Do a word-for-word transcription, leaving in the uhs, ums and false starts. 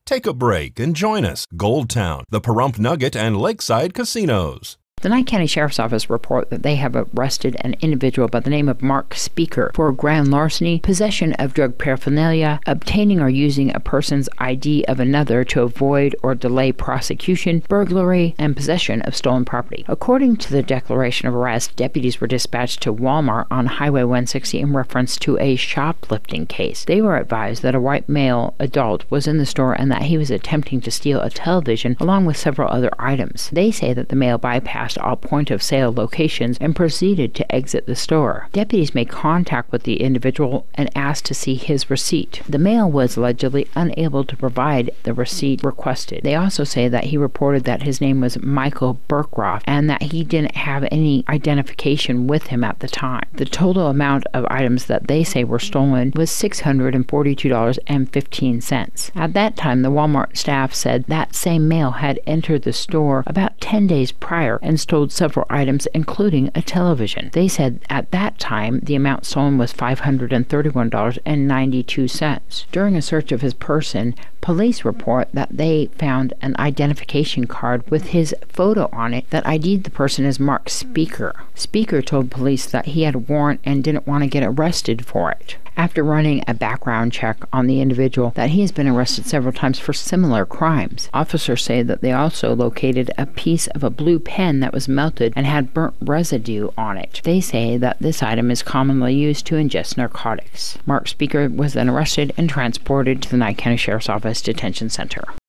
Take a break and join us. Gold Town, the Pahrump Nugget, and Lakeside Casinos. The Nye County Sheriff's Office report that they have arrested an individual by the name of Mark Speicher for grand larceny, possession of drug paraphernalia, obtaining or using a person's I D of another to avoid or delay prosecution, burglary, and possession of stolen property. According to the declaration of arrest, deputies were dispatched to Walmart on Highway one sixty in reference to a shoplifting case. They were advised that a white male adult was in the store and that he was attempting to steal a television along with several other items. They say that the male bypassed all point-of-sale locations and proceeded to exit the store. Deputies made contact with the individual and asked to see his receipt. The male was allegedly unable to provide the receipt requested. They also say that he reported that his name was Michael Burkroff and that he didn't have any identification with him at the time. The total amount of items that they say were stolen was six hundred forty-two dollars and fifteen cents. At that time, the Walmart staff said that same male had entered the store about ten days prior and stole several items, including a television. They said at that time the amount stolen was five hundred thirty-one dollars and ninety-two cents. During a search of his person, police report that they found an identification card with his photo on it that I D'd the person as Mark Speicher. Speicher told police that he had a warrant and didn't want to get arrested for it. After running a background check on the individual, that he has been arrested several times for similar crimes. Officers say that they also located a piece of a blue pen that was melted and had burnt residue on it. They say that this item is commonly used to ingest narcotics. Mark Speicher was then arrested and transported to the Nye County Sheriff's Office Detention Center.